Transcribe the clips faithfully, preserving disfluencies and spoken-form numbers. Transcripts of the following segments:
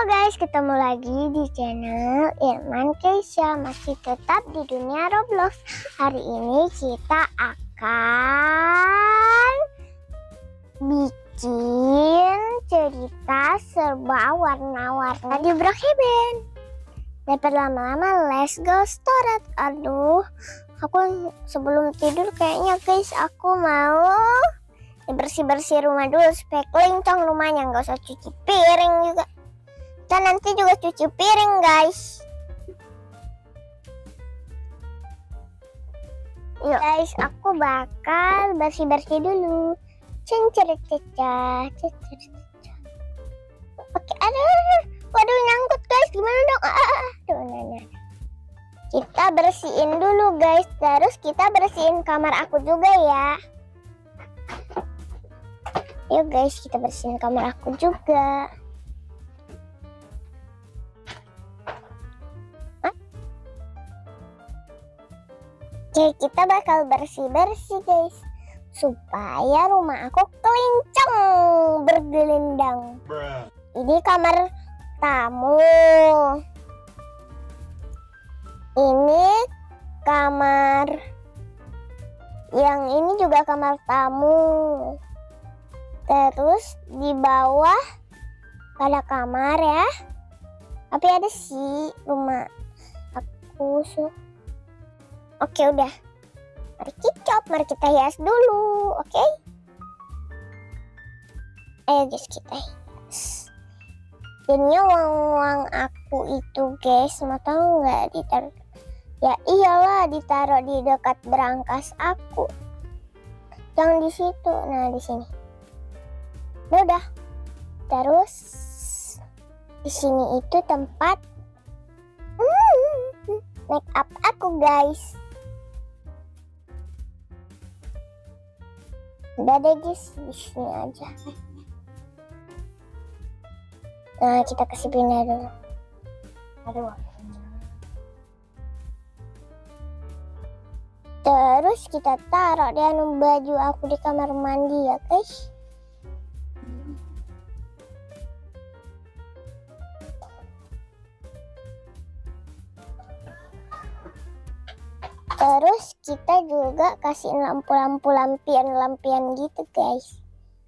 guys, ketemu lagi di channel Irman Keisha, masih tetap di dunia Roblox. Hari ini kita akan bikin cerita serba warna-warna di Brookhaven. Daripada lama-lama, let's go start. Aduh, aku sebelum tidur kayaknya guys, aku mau bersih-bersih rumah dulu supaya kelincong rumahnya, nggak usah cuci piring juga. Dan nanti juga cuci piring guys. Yuk guys, aku bakal bersih-bersih dulu. Cencer-ceca, cencer-ceca. Oke, aduh, waduh nyangkut guys, gimana dong? Ah, aduh, nah, nah. Kita bersihin dulu guys, terus kita bersihin kamar aku juga ya. Yuk guys, kita bersihin kamar aku juga. Oke, kita bakal bersih-bersih guys, supaya rumah aku kelincang bergelindang. Bruh. Ini kamar tamu. Ini kamar. Yang ini juga kamar tamu. Terus di bawah ada kamar ya. Tapi ada sih rumah aku. So. Oke udah, mari kicop, mari kita hias dulu, oke? Okay? Ayo guys, kita hias. Jadinya uang-uang aku itu guys, mau tahu nggak ditaruh? Ya iyalah, ditaruh di dekat berangkas aku. Jangan di situ, nah di sini. Udah. Terus di sini itu tempat hmm, make up aku guys. Udah deh guys, di sini aja. Nah, kita kasih pindah dulu. Aduh. Terus kita taruh di anu baju aku di kamar mandi ya guys. Terus kita juga kasih lampu-lampu lampian-lampian gitu guys.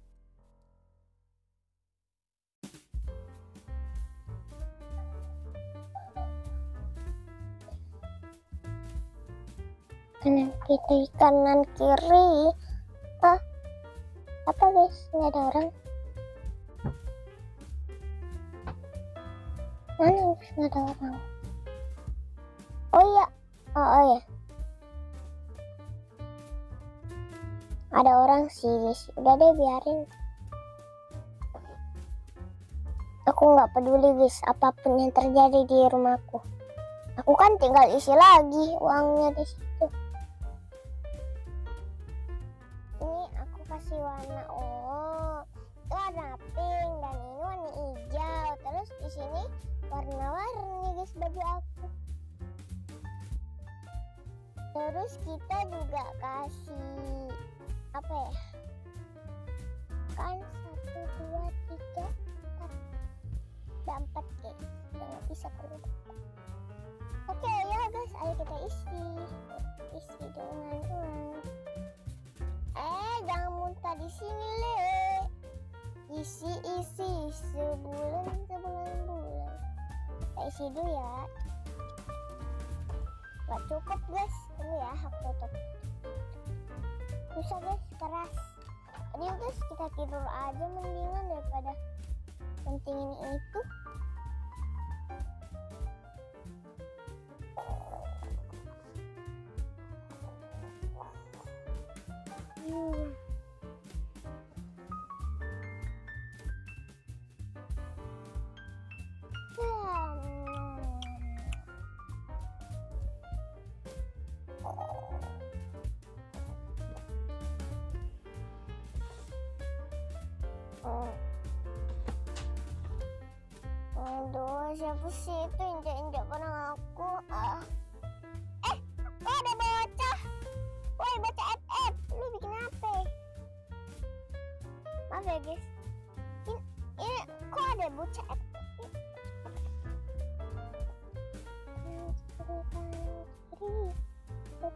Kanan kiri, kanan kiri. Ah, apa guys? Nggak ada orang. Mana nggak ada orang? Oh iya, oh, oh ya. Ada orang sih guys, udah deh biarin. Aku nggak peduli guys, apapun yang terjadi di rumahku. Aku kan tinggal isi lagi uangnya di situ. Ini aku kasih warna oh, itu warna pink dan ini warna hijau. Terus di sini warna-warni guys baju aku. Terus kita juga kasih apa ya, kan satu dua tiga empat ada empat guys, nggak bisa kalau oke ya guys, ayo kita isi isi dengan uang. Eh jangan muntah di sini le, isi isi sebulan sebulan bulan. Kita isi dulu ya, nggak cukup guys, tunggu ya aku tutup. Susah guys, keras. Tadi guys kita tidur aja mendingan daripada pentingin itu. Hmm. Aduh, siapa sih itu injak-injak barang aku? Ah. Eh, kok ada bocah? Woi, bocah F F, lu bikin apa? Maaf ya guys, ini, ini kok ada bocah F F?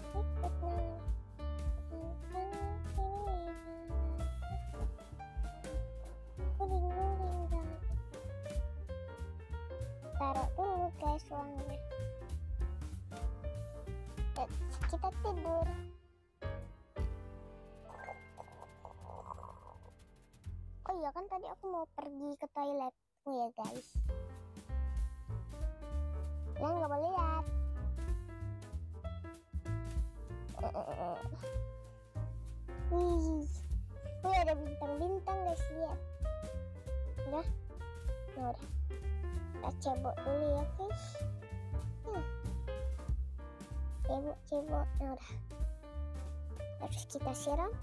ikut nari. Guling-guling dan taruh dulu guys uangnya. Eh, kita tidur. Oh iya kan tadi aku mau pergi ke toilet. Oh ya guys, yang nggak boleh lihat. Wih, wih ada bintang-bintang guys, lihat. Udah, nah udah. Kita cebok dulu ya guys. Hmm. Cebok, cebok, nah udah. Terus kita siram.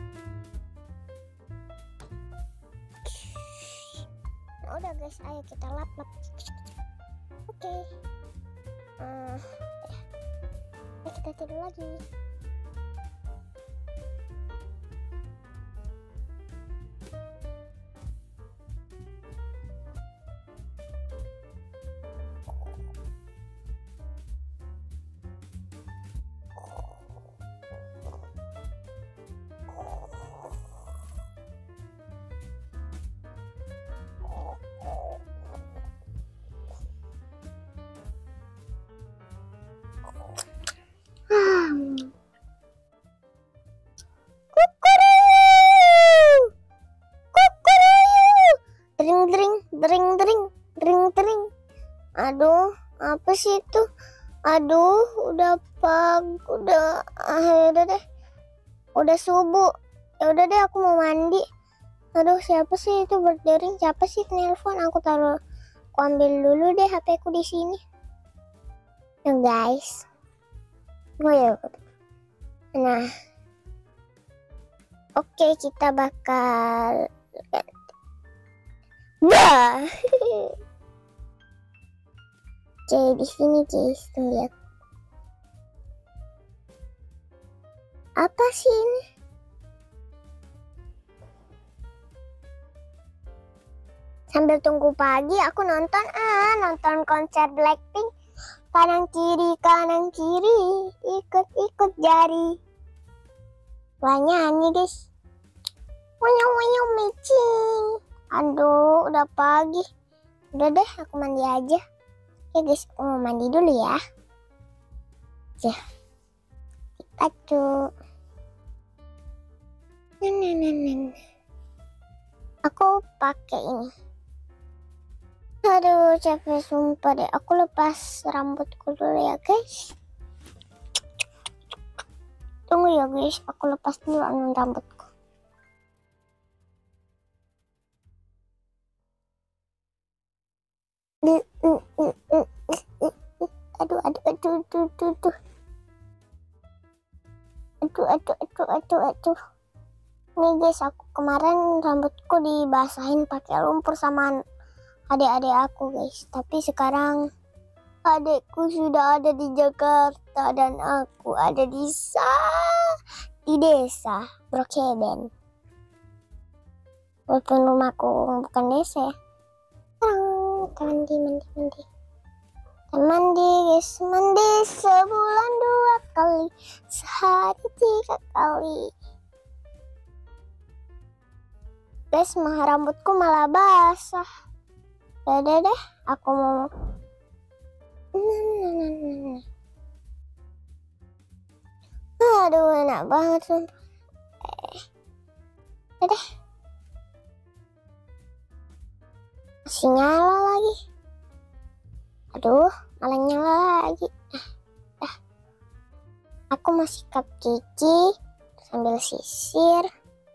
Nah udah guys, ayo kita lap-lap. Oke. Okay. Uh, udah. Kita tidur lagi. Dring dring dring dring dring dring. Aduh, apa sih itu? Aduh, udah pag, udah ah, ya udah deh. Udah subuh. Ya udah deh, aku mau mandi. Aduh, siapa sih itu berdering? Siapa sih nelpon? Aku taruh, aku ambil dulu deh H P ku di sini. Nah, guys. Oh ya. Nah. Oke, kita bakal wah. Oke, di sini guys, tuh lihat. Apa sih ini? Sambil tunggu pagi, aku nonton ah, nonton konser Blackpink. Kanan kiri, kanan kiri, ikut-ikut jari. Wah, nyanyi guys. Wanyong-wanyong micing. Aduh, udah pagi. Udah deh, aku mandi aja. Oke guys, aku mau mandi dulu ya. Ya, Pikachu. Nenenenen. Aku pakai ini. Aduh, capek sumpah deh. Aku lepas rambutku dulu ya guys. Tunggu ya guys, aku lepas dulu rambutku. Aduh, aduh, aduh, aduh, aduh, aduh, aduh, aduh, aduh, aduh. Nih guys, aku kemarin rambutku dibasahin pakai lumpur sama adik-adik aku guys. Tapi sekarang adikku sudah ada di Jakarta dan aku ada di sa di desa Brookhaven. Walaupun rumahku bukan desa ya. Mandi, mandi, mandi. Mandi guys, mandi sebulan dua kali, sehari tiga kali. Guys, mah rambutku malah basah. Udah deh, aku mau. Aduh, enak banget sumpah. Eh, udah deh. Masih nyala lagi. Aduh, malah nyala lagi. Ah, ah. Aku mau sikat gigi sambil sisir.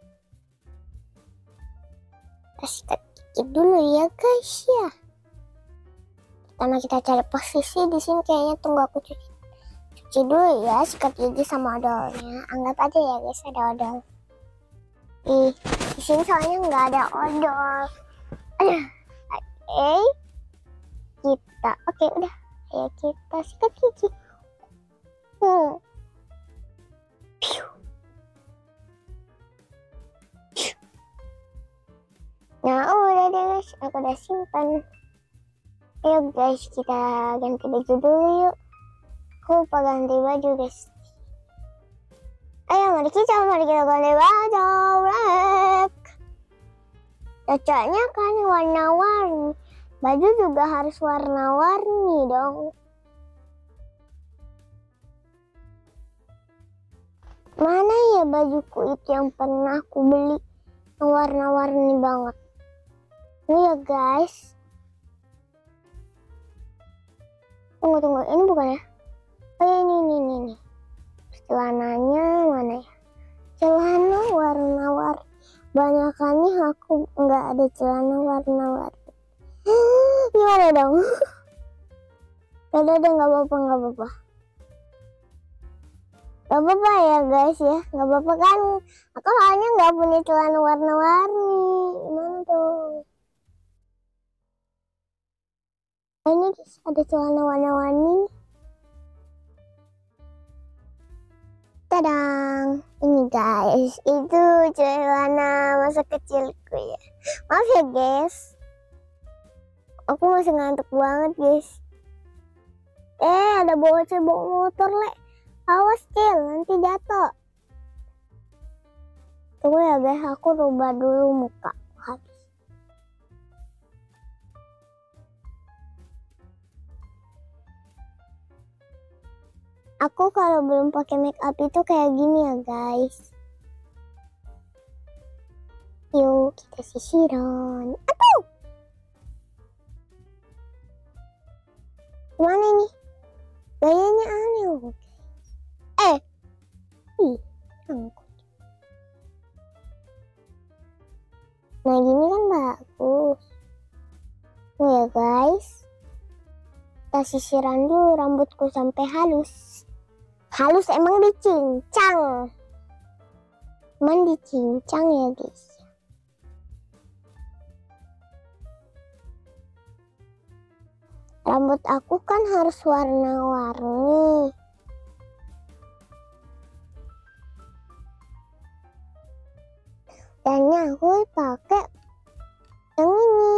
Kita sikat gigi dulu ya guys ya. Pertama kita cari posisi di sini, kayaknya tunggu aku cuci, cuci dulu ya, sikat gigi sama odolnya. Anggap aja ya guys ada odol. Ih, di sini soalnya nggak ada odol. Eh, kita, oke udah, ayo kita sikat gigi. Hmm. Nah, udah deh guys, aku udah simpan. Ayo guys, kita ganti baju dulu yuk. Aku lupa ganti baju guys. Ayo mari kita, mari kita ganti baju. Black. Cocoknya kan warna-warni. Baju juga harus warna-warni dong. Mana ya bajuku itu yang pernah aku beli yang warna-warni banget. Ini ya guys. Tunggu tunggu, ini bukan ya? Oh ya, ini ini ini. ini. Celananya mana ya? Celana warna-warni. Banyakannya aku nggak ada celana warna-warni. Gimana dong? Udah deh, nggak apa-apa, nggak apa-apa. Gak apa-apa ya guys ya, gak apa-apa kan. Aku soalnya nggak punya celana warna-warni. Gimana dong? Oh, ini guys, ada celana warna-warni. Tadang, ini guys, itu celana masa kecilku ya. Maaf ya guys, aku masih ngantuk banget guys. Eh, ada bocah bawa motor le. Awas Cil, nanti jatuh. Tunggu ya guys, aku rubah dulu muka habis. Aku kalau belum pakai make up itu kayak gini ya guys. Yuk kita sisiran. Aduh! Gimana ini? Gayanya aneh loh. Eh, ih, angkut. Nah gini kan bagus. Oh ya guys, kita sisiran dulu rambutku sampai halus. Halus emang dicincang. Emang dicincang ya guys. Rambut aku kan harus warna-warni. Dan aku pakai yang ini.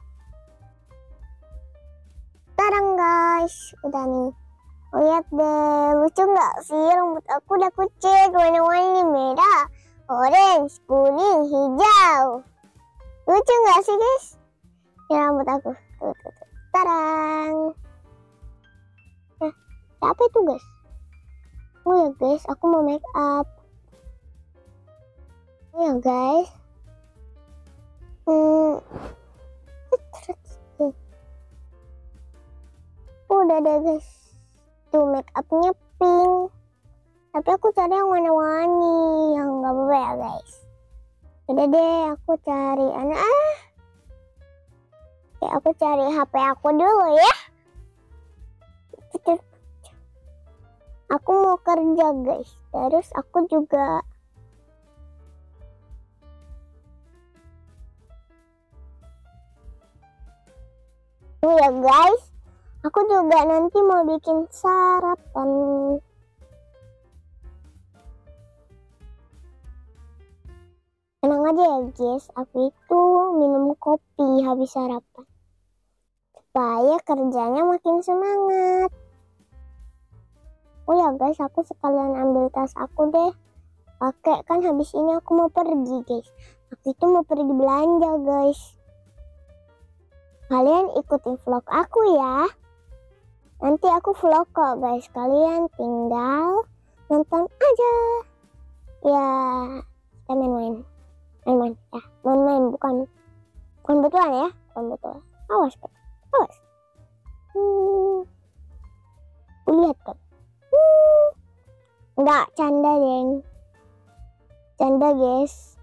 Tarang guys, udah nih. Lihat deh, lucu nggak sih rambut aku udah kucek warna-warni merah, orange, kuning, hijau. Lucu nggak sih guys? Ini rambut aku. Tuh, tuh, tuh. Tarang. Nah, apa itu guys? Oh ya guys, aku mau make up. Ya guys, hmm. udah deh guys, tuh make upnya pink, tapi aku cari yang warna-warni, yang nggak apa-apa ya guys. Udah deh, aku cari anak ah, oke aku cari H P aku dulu ya. Aku mau kerja guys, terus aku juga ini ya guys, aku juga nanti mau bikin sarapan. Tenang aja ya guys, aku itu minum kopi habis sarapan. Supaya kerjanya makin semangat. Oh ya guys, aku sekalian ambil tas aku deh. Pakai kan habis ini aku mau pergi guys. Aku itu mau pergi belanja guys. Kalian ikutin vlog aku ya. Nanti aku vlog kok guys. Kalian tinggal nonton aja. Ya, kita main-main. Main-main ya. Main-main bukan bukan betulan ya. Bukan betulan. Awas kan. Awas. Hmm. Lihat kan. Hmm. Enggak, canda deng. Canda guys.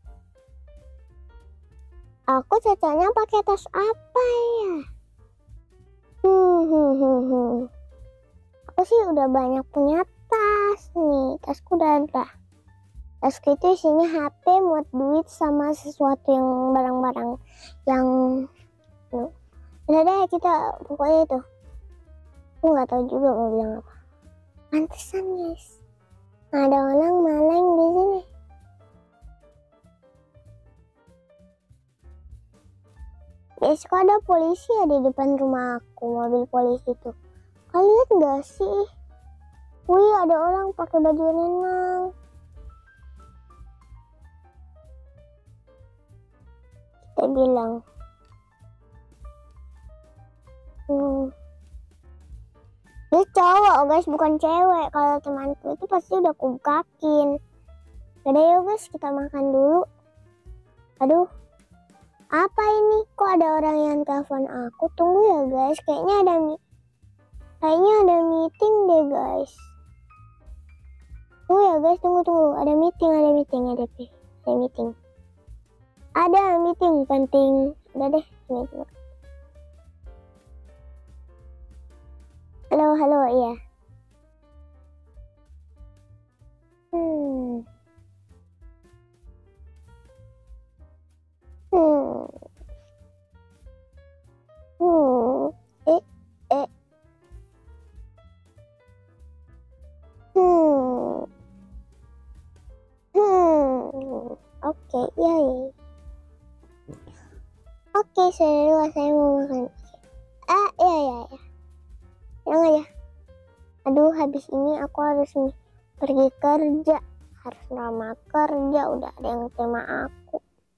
Aku cocoknya pakai tas apa ya? Hmm, hmm, hmm, hmm. Aku sih udah banyak punya tas nih. Tasku udah ada. Tasku itu isinya H P, muat duit, sama sesuatu yang barang-barang yang udah deh kita pokoknya itu. Aku nggak tahu juga mau bilang apa. Pantesan guys, ada orang maling di sini. Guys, kok ada polisi ya di depan rumah aku, mobil polisi tuh. Kalian lihat nggak sih? Wih, ada orang pakai baju renang. bilang. Hmm. Dia cowok guys, bukan cewek. Kalau temanku itu pasti udah kubukakin. Udah yuk guys, kita makan dulu. Aduh, apa ini? Kok ada orang yang telepon aku? Tunggu ya guys, kayaknya ada mi kayaknya ada meeting deh guys. Tunggu ya guys, tunggu tunggu. Ada meeting, ada meeting, ada ada meeting. Ada meeting penting. Udah deh, meeting. Halo, halo, iya. Hmm. Hmm. Hmm. Eh, eh. Hmm. Hmm. Oke, iya, iya. Oke, sudah saya mau makan. Ah, iya, iya, iya. Yang aja. Aduh, habis ini aku harus pergi kerja. Harus lama kerja, udah ada yang terima aku.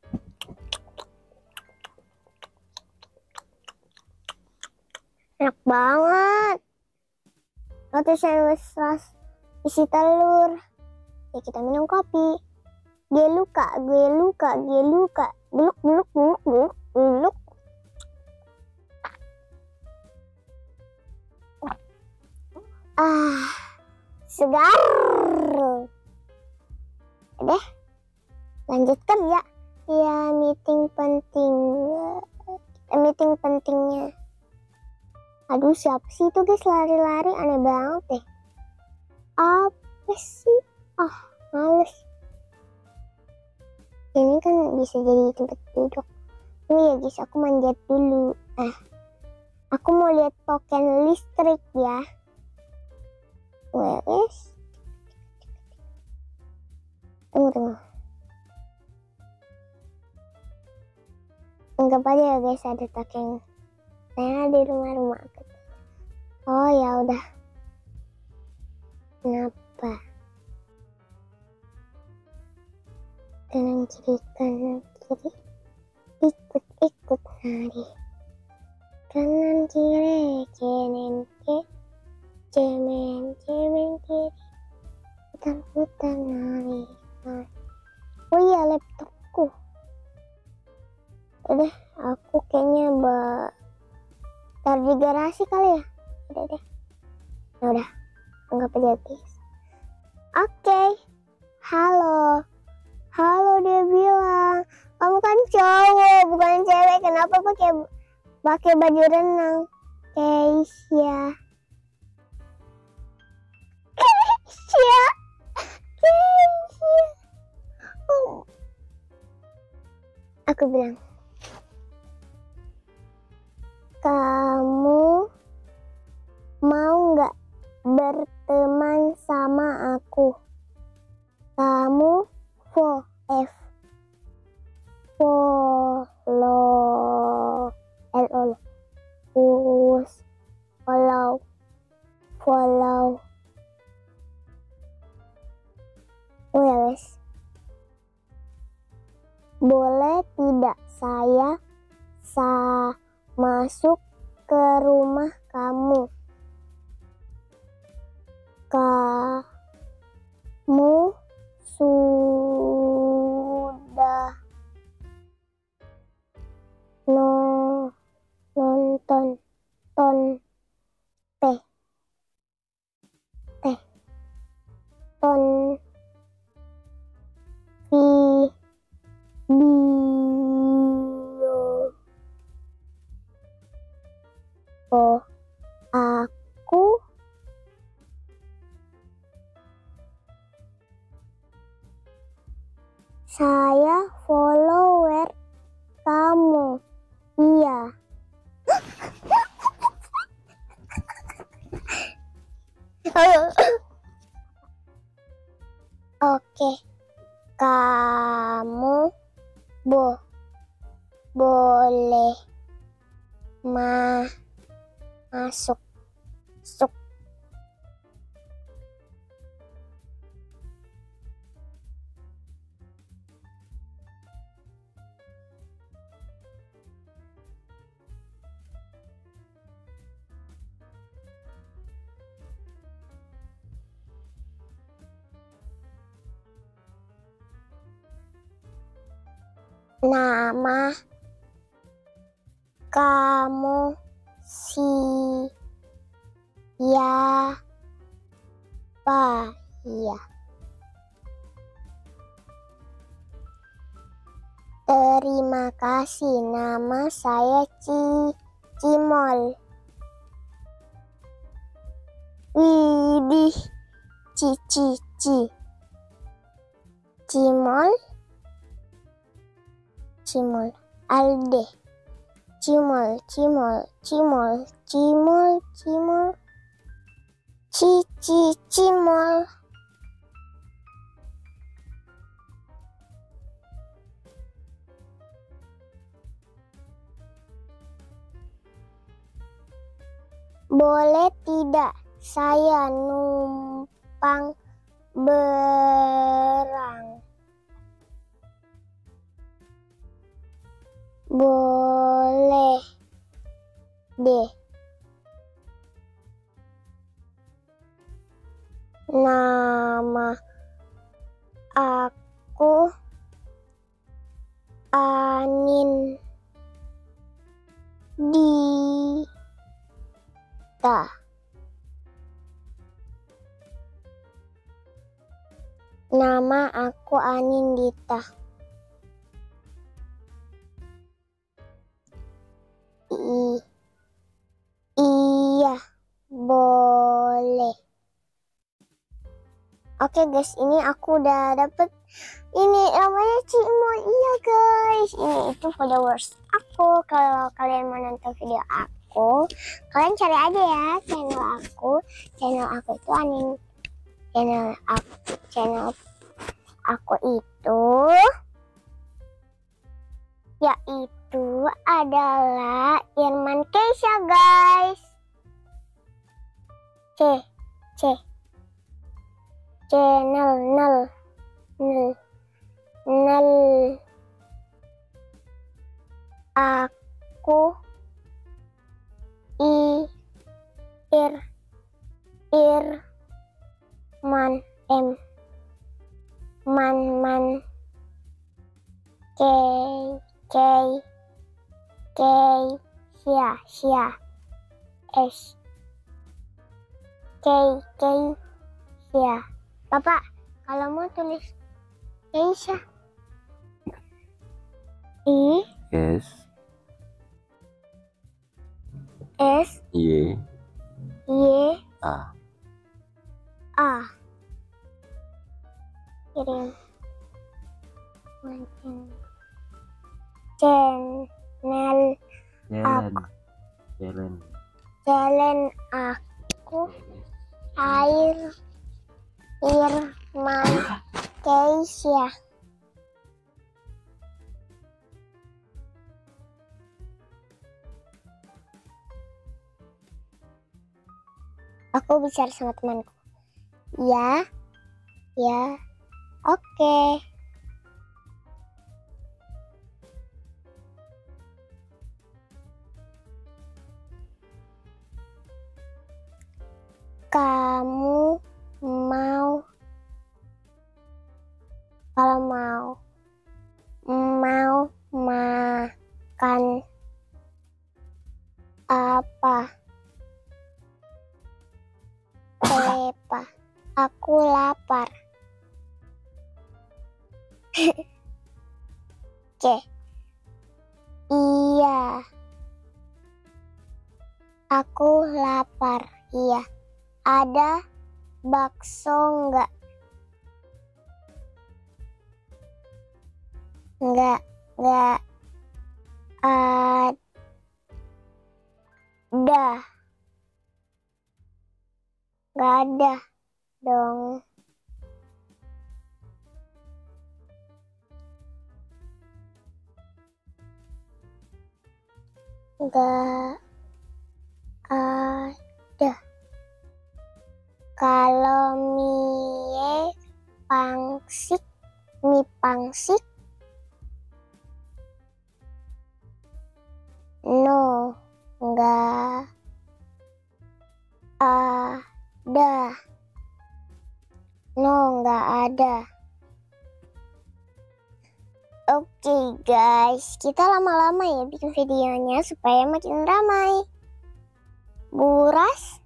Enak banget. Roti sandwich ras isi telur. Ya kita minum kopi. Geluka, geluka, geluka. Geluk, geluk, geluk, geluk, geluk. Ah, segar. Deh, lanjut kerja. Ya, meeting penting. Meeting pentingnya. Aduh, siapa sih itu guys lari-lari? Aneh banget deh. Apa sih? Ah, males. Ini kan bisa jadi tempat duduk. Oh ya guys, aku manjat dulu. Ah, aku mau lihat token listrik ya. Wah guys. Tunggu, tunggu. Anggap aja ya guys ada token. Saya di rumah-rumah aku. Oh ya udah. Kenapa? Kanan kiri, kanan kiri. Ikut-ikut nari. Kanan kiri, kanan kiri. Cemen, cemen kiri. Putar-putar nari. Oh iya, laptopku. Udah, aku kayaknya ba tar di garasi kali ya. Udah deh. Ya udah, anggap aja guys. Oke. Halo. Halo, dia bilang, kamu kan cowok, bukan cewek. Kenapa pakai pakai baju renang? Keisha. Keisha. Keisha. Oh. Aku bilang, kamu mau nggak berteman sama aku? Kamu follow F follow L O us follow follow oh ya guys, boleh tidak saya sa masuk ke rumah kamu? Kamu sudah no nonton ton teh teh ton video oh aku saya follower kamu. Iya. Oke, kamu bo boleh ma masuk masuk. Nama kamu siapa? Ya. Terima kasih. Nama saya Ci Cimol. Widih, Cici Ci. Cimol. Cimol. Alde. Cimol, Cimol, Cimol, Cimol, Cimol. Cici Cimol. Boleh tidak saya numpang berang? Boleh deh. Nama aku Anin Dita. Nama aku Anindita. I iya, boleh. Oke guys, ini aku udah dapet ini namanya Cimol. Iya guys, ini itu followers aku. Kalau kalian mau nonton video aku, kalian cari aja ya channel aku. Channel aku itu Anin. Channel aku, channel aku itu yaitu adalah Irman Keisha guys. C C channel nol nol nol aku i ir ir man em man man kei kei kei sia sia es kei kei sia. Bapak kalau mau tulis Keisha i S S Y Y A. A. Kirim channel Jalan Jalan jalan aku air Irman Keisha. Aku bicara sama temanku. Ya, ya, oke. Kamu mau, kalau mau, mau makan apa? Pepa, aku lapar. C. Iya. Aku lapar. Iya. Ada bakso enggak? Enggak, enggak ada. Enggak ada dong. Enggak ada. Kalau mie pangsit, mie pangsit, no, enggak ada. No, enggak ada. Oke guys, kita lama-lama ya bikin videonya supaya makin ramai. Buras.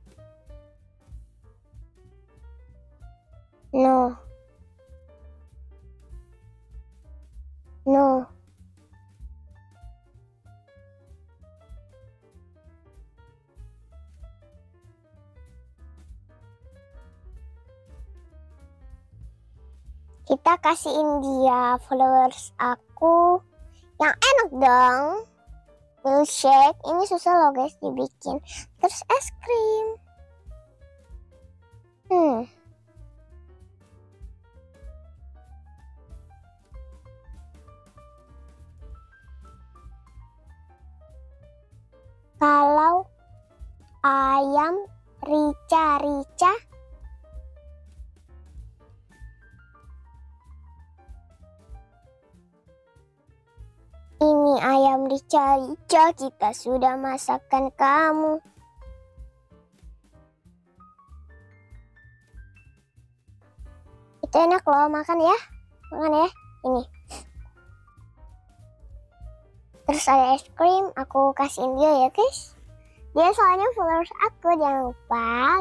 No. No. Kita kasihin dia followers aku yang enak dong. Milkshake, ini susah loh guys dibikin. Terus es krim. Hmm. Kalau ayam rica-rica, ini ayam rica-rica, kita sudah masakkan kamu. Itu enak loh, makan ya. Makan ya, ini. Terus ada es krim, aku kasihin dia ya guys. Dia soalnya followers aku, jangan lupa.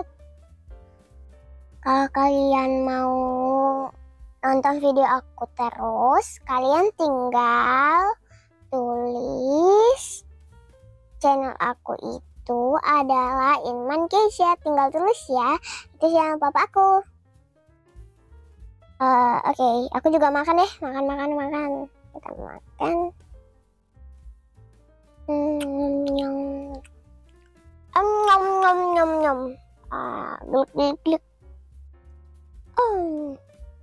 Kalau kalian mau nonton video aku terus, kalian tinggal tulis channel aku itu adalah Inman Keisha. Tinggal tulis ya, itu channel papa aku. Uh, Oke, okay. Aku juga makan deh, makan makan makan. Kita makan. Hmm, nyom, nyom, nyom, nyom, nyom. Ah, glik, glik, glik. Oh.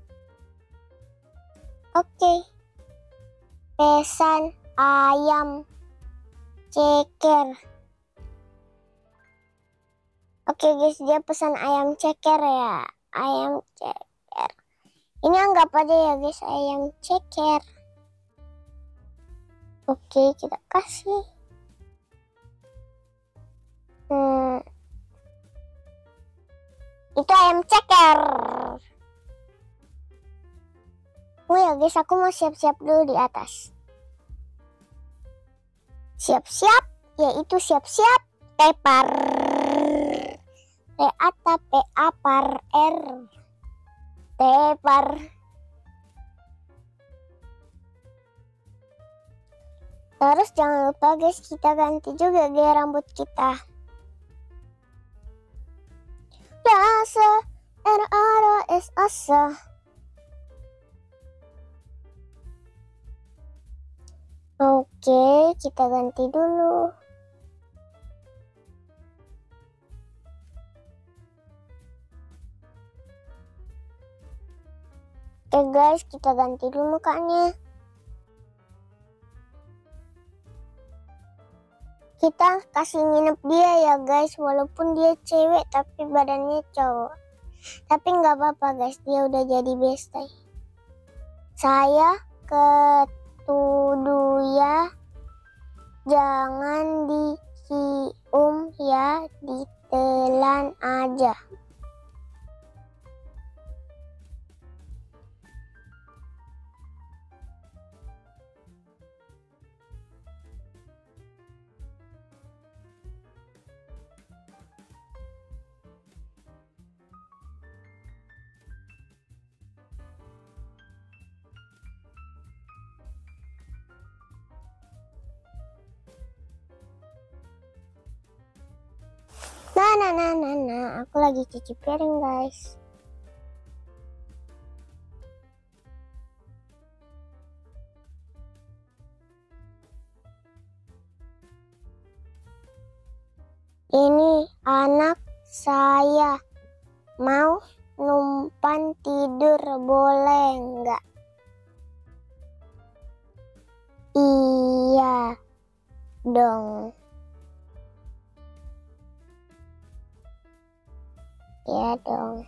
Oke. Okay. Pesan ayam ceker. Oke okay guys, dia pesan ayam ceker ya. Ayam ceker. Ini anggap aja ya guys, ayam ceker. Oke, okay, kita kasih. Hmm. Itu ayam ceker. Oh ya guys, aku mau siap-siap dulu di atas. Siap-siap, yaitu siap-siap tepar. Teata P A par R. Tepar. Terus jangan lupa guys, kita ganti juga gaya rambut kita. Rasa, R A R S asa. Oke, kita ganti dulu. Oke guys, kita ganti dulu mukanya. Kita kasih nginep dia ya guys, walaupun dia cewek tapi badannya cowok. Tapi nggak apa-apa guys, dia udah jadi bestie. Saya ketuduh ya, jangan dicium ya, ditelan aja. Nah, nah, nah, nah, nah, aku lagi cuci piring guys. Ini anak saya mau numpan tidur, boleh nggak? Iya dong. Iya dong.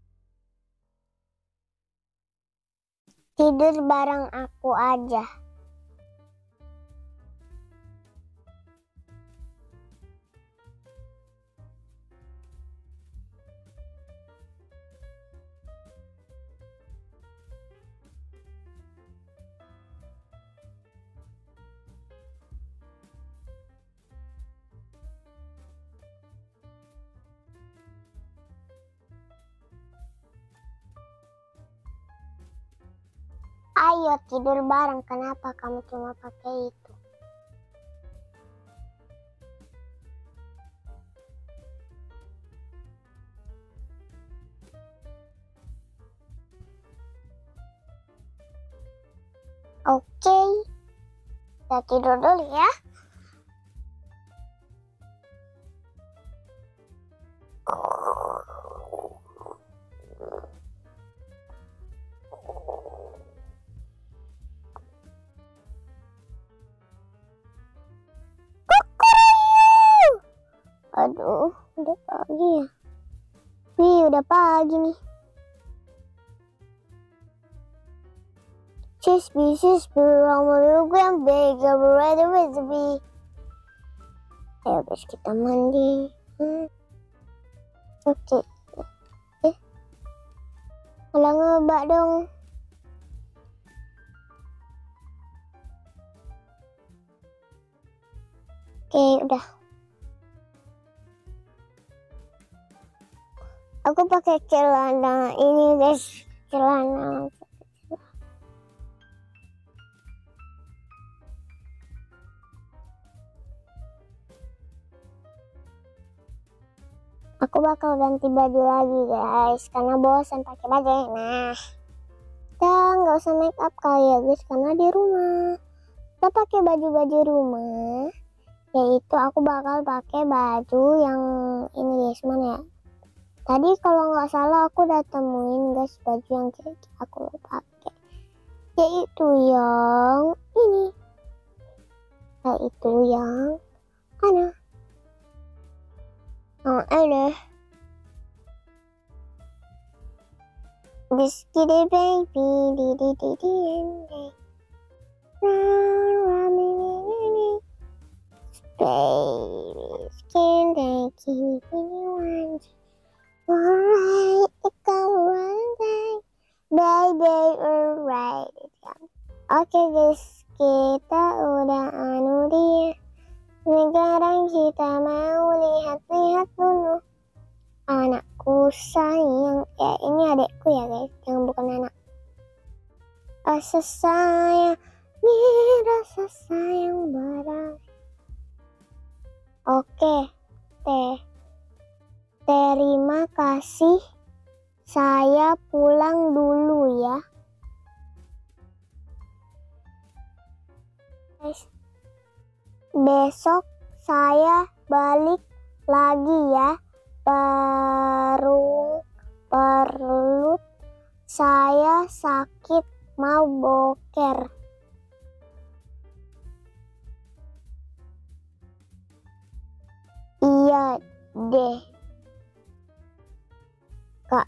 Tidur bareng aku aja. Ayo tidur bareng. Kenapa kamu cuma pakai itu? Oke, kita tidur dulu ya. Aduh, udah pagi ya. Wih, udah pagi nih. Sisbi, sisbi, ramu yang bega berada with. Ayo guys, kita mandi. Hmm. Oke. Okay. Eh, malah ngebak dong. Oke, okay, udah. Aku pakai celana ini guys, celana. Aku bakal ganti baju lagi guys, karena bosan pakai baju. Nah, kita nggak usah make up kali ya guys, karena di rumah. Kita pakai baju-baju rumah, yaitu aku bakal pakai baju yang ini guys, mana ya? Tadi kalau nggak salah aku udah temuin guys baju yang kira-kira aku mau pakai, yaitu yang ini, yaitu yang mana? Oh ada, this kitty baby, di di di di di, baby skin they keep me one. Alright, it's one day, baby, alright. Oke guys, kita udah anu dia. Sekarang kita mau lihat-lihat dulu anakku sayang. Ya ini adekku ya guys, yang bukan anak. Rasa sayang, ini rasa sayang barang. Oke, teh. Terima kasih, saya pulang dulu ya. Guys, besok saya balik lagi ya. Baru perut saya sakit mau boker. Iya deh. Kak,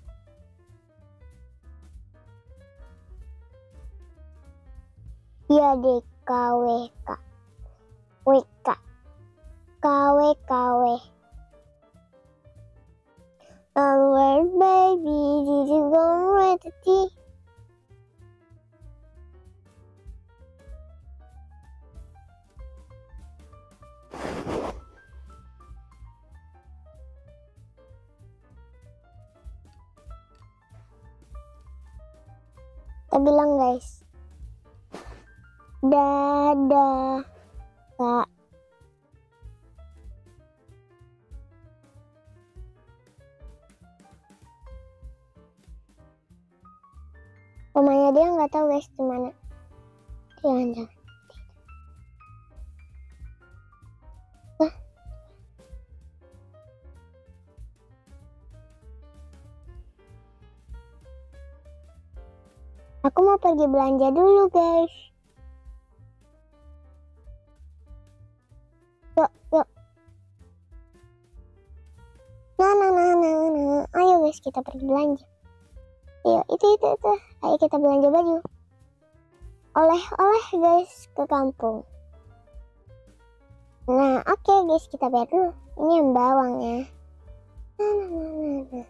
iya deh K W K W K K W K W. Our baby did you go right to tea? Kita bilang guys, dadah Kak. Rumahnya dia nggak tahu guys di mana. Jangan-jangan. Nah. Aku mau pergi belanja dulu guys. Yuk, yuk. Nah, nah, nah, nah, nah. Ayo guys, kita pergi belanja. Yuk, itu, itu, itu. Ayo kita belanja baju. Oleh-oleh guys ke kampung. Nah, oke okay, guys, kita bayar dulu. Ini yang bawang ya. Nah, nah, nah, nah, nah.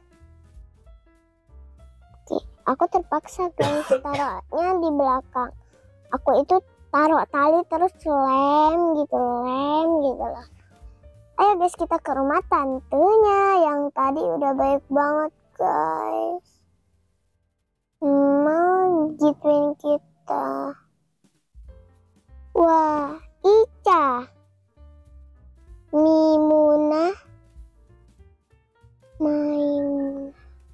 Oke, aku terpaksa guys taruhnya di belakang. Aku itu taruh tali terus lem gitu, lem gitu loh. Ayo guys, kita ke rumah tantenya yang tadi udah baik banget guys. Mau gituin kita kita. Wah, Ica, Mimunah, main.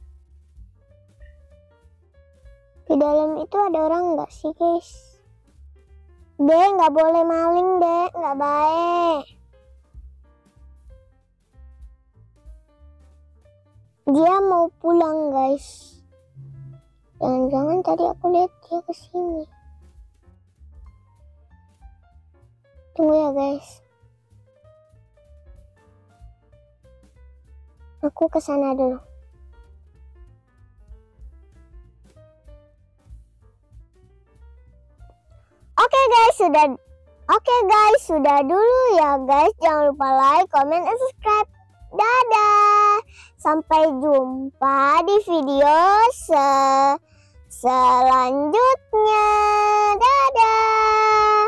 Di dalam itu ada orang nggak sih guys? Dek, nggak boleh maling dek, nggak baik. Dia mau pulang guys. Jangan-jangan tadi aku lihat dia kesini. Tunggu ya guys. Aku kesana dulu. Oke guys, sudah Oke guys, sudah dulu ya guys. Jangan lupa like, comment, dan subscribe. Dadah. Sampai jumpa di video se selanjutnya. Dadah.